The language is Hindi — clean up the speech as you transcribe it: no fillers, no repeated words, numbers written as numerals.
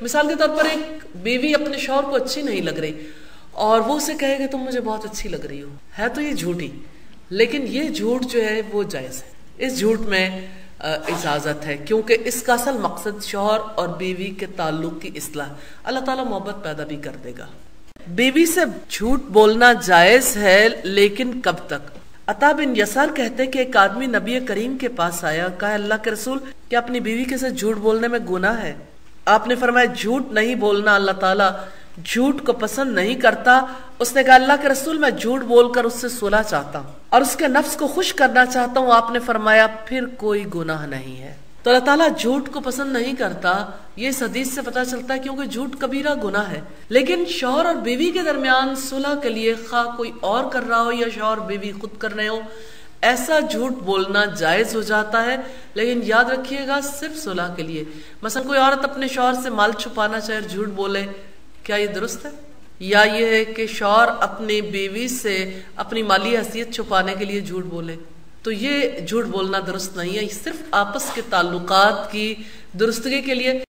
मिसाल के तौर पर एक बीवी अपने शौहर को अच्छी नहीं लग रही और वो उसे कहेगा तुम मुझे बहुत अच्छी लग रही हो, है तो ये झूठी, लेकिन ये झूठ जो है वो जायज है। इस झूठ में इजाजत है, क्योंकि इसका असल मकसद शौहर और बीवी के ताल्लुक की इस्लाह, अल्लाह ताला मोहब्बत पैदा भी कर देगा। बीवी से झूठ बोलना जायज है, लेकिन कब तक? अता बिन यसार कहते कि एक आदमी नबी करीम के पास आया, कहा अल्लाह के रसूल क्या अपनी बीवी के साथ झूठ बोलने में गुनाह है? आपने फरमाया झूठ नहीं बोलना, अल्लाह ताला झूठ को पसंद नहीं करता। उसने कहा अल्लाह के रसूल मैं झूठ बोलकर उससे सुलह चाहता हूँ और उसके नफ्स को खुश करना चाहता हूँ। आपने फरमाया फिर कोई गुनाह नहीं है। तो अल्लाह ताला झूठ को पसंद नहीं करता, ये इस हदीस से पता चलता है, क्योंकि झूठ कबीरा गुनाह है। लेकिन शौहर और बीवी के दरमियान सुलह के लिए खा कोई और कर रहा हो या शौहर बीवी खुद कर रहे हो, ऐसा झूठ बोलना जायज हो जाता है, लेकिन याद रखिएगा सिर्फ सुलह के लिए। मसलन कोई औरत अपने शौहर से माल छुपाना चाहे, झूठ बोले, क्या ये दुरुस्त है? या ये है कि शौहर अपनी बीवी से अपनी माली हैसियत छुपाने के लिए झूठ बोले, तो ये झूठ बोलना दुरुस्त नहीं है। सिर्फ आपस के ताल्लुकात की दुरुस्तगी के लिए